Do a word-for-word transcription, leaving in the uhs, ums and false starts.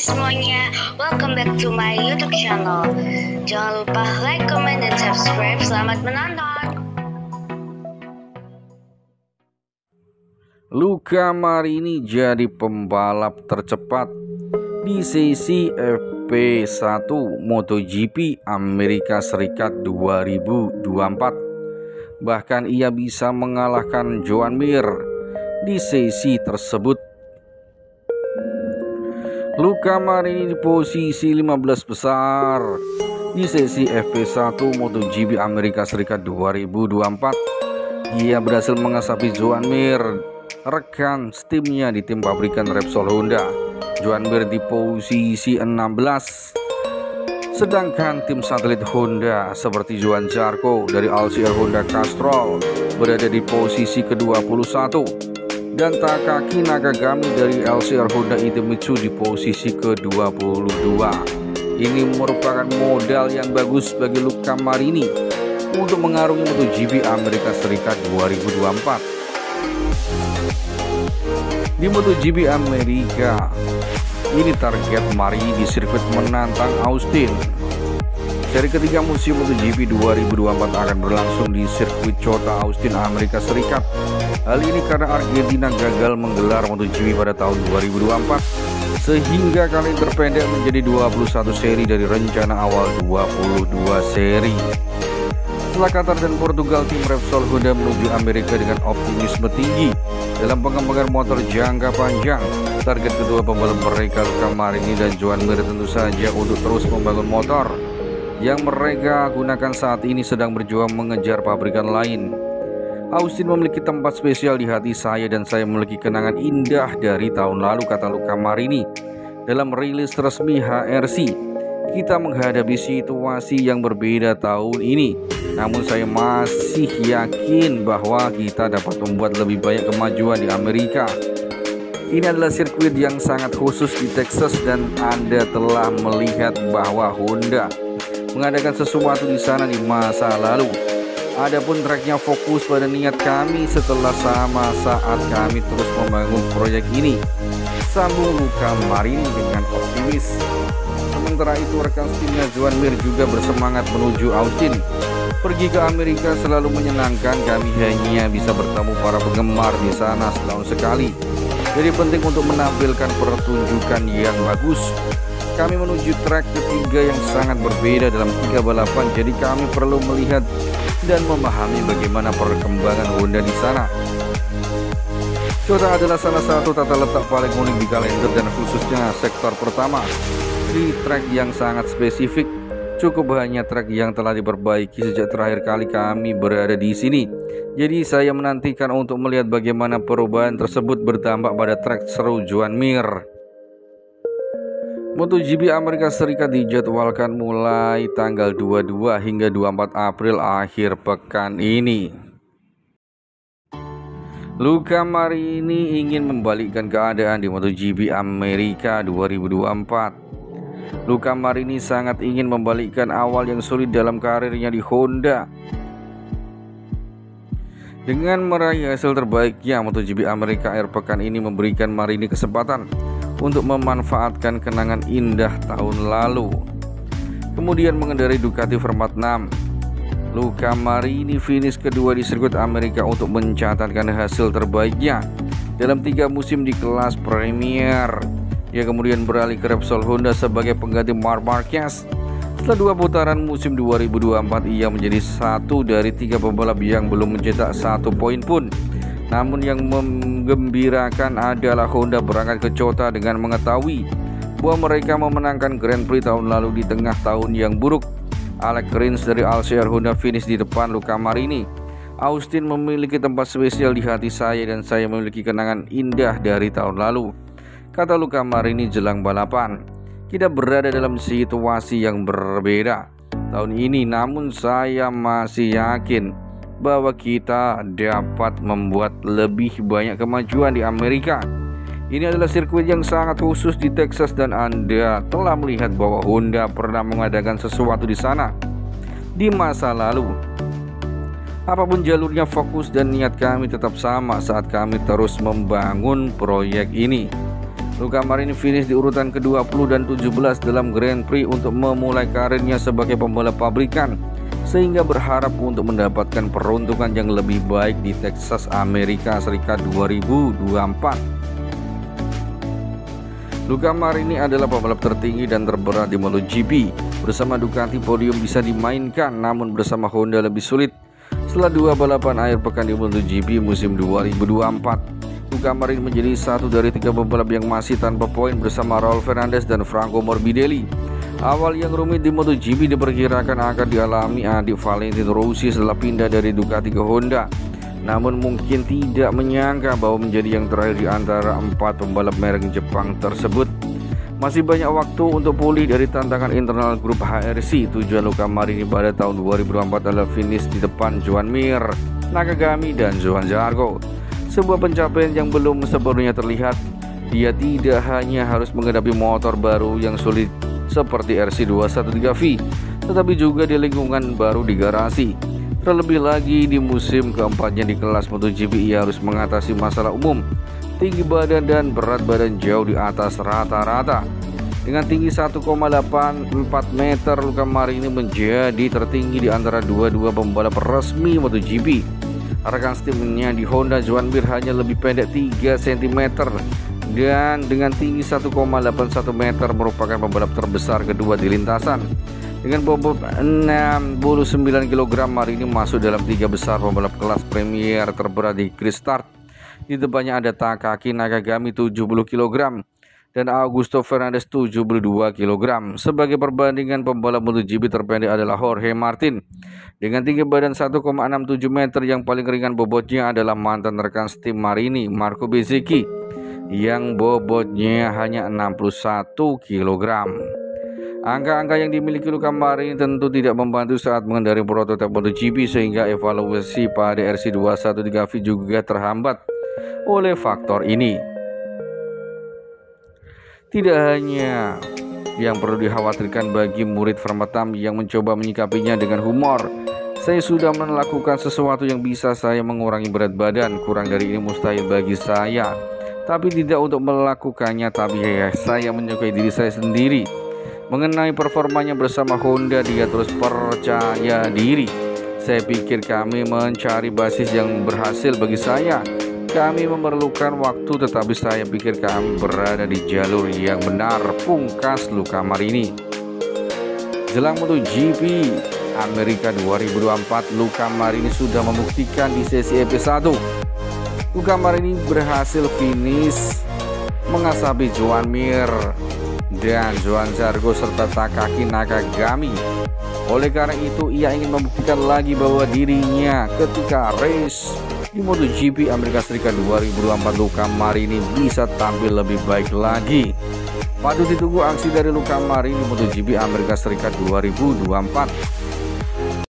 semuanya, welcome back to my YouTube channel. Jangan lupa like, comment, dan subscribe. Selamat menonton. Luca Marini jadi pembalap tercepat di sesi F P satu MotoGP Amerika Serikat dua ribu dua puluh empat. Bahkan ia bisa mengalahkan Joan Mir di sesi tersebut. Luca Marini di posisi lima belas besar di sesi F P satu MotoGP Amerika Serikat dua ribu dua puluh empat. Ia berhasil mengasapi Joan Mir, rekan timnya di tim pabrikan Repsol Honda. Joan Mir di posisi enam belas. Sedangkan tim satelit Honda seperti Johann Zarco dari L C R Honda Castrol berada di posisi ke dua puluh satu. Dan Takaki Nakagami dari L C R Honda Idemitsu di posisi ke dua puluh dua. Ini merupakan modal yang bagus bagi Luca Marini untuk mengarungi MotoGP Amerika Serikat dua ribu dua puluh empat. Di MotoGP Amerika, ini target Marini di sirkuit menantang Austin. Seri ketiga musim MotoGP dua ribu dua puluh empat akan berlangsung di sirkuit Kota Austin, Amerika Serikat. Hal ini karena Argentina gagal menggelar MotoGP pada tahun dua ribu dua puluh empat, sehingga kali terpendek menjadi dua puluh satu seri dari rencana awal dua puluh dua seri. Setelah Qatar dan Portugal, tim Repsol Honda menuju Amerika dengan optimisme tinggi dalam pengembangan motor jangka panjang. Target kedua pembalap mereka, Luca Marini dan Joan Mir, tentu saja untuk terus membangun motor yang mereka gunakan saat ini sedang berjuang mengejar pabrikan lain. Austin memiliki tempat spesial di hati saya dan saya memiliki kenangan indah dari tahun lalu, kata Luca Marini dalam rilis resmi H R C. Kita menghadapi situasi yang berbeda tahun ini, namun saya masih yakin bahwa kita dapat membuat lebih banyak kemajuan di Amerika. Ini adalah sirkuit yang sangat khusus di Texas dan Anda telah melihat bahwa Honda mengadakan sesuatu di sana di masa lalu. Adapun tracknya fokus pada niat kami setelah sama saat kami terus membangun proyek ini, sambung Luca Marini dengan optimis. Sementara itu rekan timnya Joan Mir juga bersemangat menuju Austin. Pergi ke Amerika selalu menyenangkan, kami hanya bisa bertemu para penggemar di sana setahun sekali. Jadi penting untuk menampilkan pertunjukan yang bagus. Kami menuju track ketiga yang sangat berbeda dalam tiga balapan, jadi kami perlu melihat dan memahami bagaimana perkembangan Honda di sana. Kota adalah salah satu tata letak paling unik di kalender dan khususnya sektor pertama di track yang sangat spesifik. Cukup hanya track yang telah diperbaiki sejak terakhir kali kami berada di sini. Jadi saya menantikan untuk melihat bagaimana perubahan tersebut berdampak pada track seru Joan Mir. MotoGP Amerika Serikat dijadwalkan mulai tanggal dua puluh dua hingga dua puluh empat April akhir pekan ini. Luca Marini ingin membalikkan keadaan di MotoGP Amerika dua ribu dua puluh empat. Luca Marini sangat ingin membalikkan awal yang sulit dalam karirnya di Honda. Dengan meraih hasil terbaiknya, MotoGP Amerika akhir pekan ini memberikan Marini kesempatan untuk memanfaatkan kenangan indah tahun lalu. Kemudian mengendarai Ducati Format enam, Luca Marini finish kedua di sirkuit Amerika untuk mencatatkan hasil terbaiknya dalam tiga musim di kelas Premier. Ia kemudian beralih ke Repsol Honda sebagai pengganti Marc Marquez. Setelah dua putaran musim dua ribu dua puluh empat, ia menjadi satu dari tiga pembalap yang belum mencetak satu poin pun. Namun yang menggembirakan adalah Honda berangkat ke Kota dengan mengetahui bahwa mereka memenangkan Grand Prix tahun lalu di tengah tahun yang buruk. Alex Rins dari L C R Honda finish di depan Luca Marini. Austin memiliki tempat spesial di hati saya dan saya memiliki kenangan indah dari tahun lalu, kata Luca Marini jelang balapan. Kita berada dalam situasi yang berbeda tahun ini, namun saya masih yakin bahwa kita dapat membuat lebih banyak kemajuan di Amerika. Ini adalah sirkuit yang sangat khusus di Texas dan Anda telah melihat bahwa Honda pernah mengadakan sesuatu di sana di masa lalu. Apapun jalurnya, fokus dan niat kami tetap sama saat kami terus membangun proyek ini. Luca Marini finish di urutan ke dua puluh dan tujuh belas dalam Grand Prix untuk memulai karirnya sebagai pembalap pabrikan, sehingga berharap untuk mendapatkan peruntungan yang lebih baik di Texas, Amerika Serikat dua ribu dua puluh empat. Luca Marini adalah pembalap tertinggi dan terberat di MotoGP. Bersama Ducati podium bisa dimainkan, namun bersama Honda lebih sulit. Setelah dua balapan akhir pekan di MotoGP musim dua ribu dua puluh empat, Luca Marini menjadi satu dari tiga pembalap yang masih tanpa poin bersama Raul Fernandez dan Franco Morbidelli. Awal yang rumit di MotoGP diperkirakan akan dialami adik Valentino Rossi setelah pindah dari Ducati ke Honda. Namun mungkin tidak menyangka bahwa menjadi yang terakhir di antara empat pembalap merek Jepang tersebut. Masih banyak waktu untuk pulih dari tantangan internal grup H R C. Tujuan Luca Marini pada tahun dua ribu dua puluh empat adalah finish di depan Joan Mir, Nakagami, dan Johann Zarco. Sebuah pencapaian yang belum sepenuhnya terlihat. Dia tidak hanya harus menghadapi motor baru yang sulit seperti R C dua tiga V, tetapi juga di lingkungan baru di garasi. Terlebih lagi di musim keempatnya di kelas MotoGP, ia harus mengatasi masalah umum, tinggi badan dan berat badan jauh di atas rata-rata. Dengan tinggi satu koma delapan empat meter, Luca Marini menjadi tertinggi di antara dua-dua pembalap resmi MotoGP. Rekan timnya di Honda, Joan Mir, hanya lebih pendek tiga sentimeter dan dengan tinggi satu koma delapan satu meter merupakan pembalap terbesar kedua di lintasan. Dengan bobot enam puluh sembilan kilogram, Marini masuk dalam tiga besar pembalap kelas premier terberat di grid start. Di depannya ada Takaki Nakagami tujuh puluh kilogram dan Augusto Fernandez tujuh puluh dua kilogram. Sebagai perbandingan, pembalap MotoGP terpendek adalah Jorge Martin dengan tinggi badan satu koma enam tujuh meter. Yang paling ringan bobotnya adalah mantan rekan tim Marini, Marco Bezzecchi, yang bobotnya hanya enam puluh satu kilogram. Angka-angka yang dimiliki Luca Marini tentu tidak membantu saat mengendarai prototipe MotoGP, sehingga evaluasi pada R C dua tiga V juga terhambat oleh faktor ini. Tidak hanya yang perlu dikhawatirkan bagi murid Vermatam yang mencoba menyikapinya dengan humor. Saya sudah melakukan sesuatu yang bisa saya mengurangi berat badan, kurang dari ini mustahil bagi saya. Tapi tidak untuk melakukannya, tapi ya, saya menyukai diri saya sendiri. Mengenai performanya bersama Honda, dia terus percaya diri. Saya pikir kami mencari basis yang berhasil bagi saya. Kami memerlukan waktu, tetapi saya pikir kami berada di jalur yang benar, pungkas Luca Marini. Jelang MotoGP Amerika dua ribu dua puluh empat, Luca Marini sudah membuktikan di sesi E P satu. Luca Marini berhasil finish mengasapi Joan Mir dan Johann Zarco serta Takaki Nakagami. Oleh karena itu, ia ingin membuktikan lagi bahwa dirinya ketika race di MotoGP Amerika Serikat dua ribu dua puluh empat, Luca Marini bisa tampil lebih baik lagi. Patut ditunggu aksi dari Luca Marini MotoGP Amerika Serikat dua ribu dua puluh empat.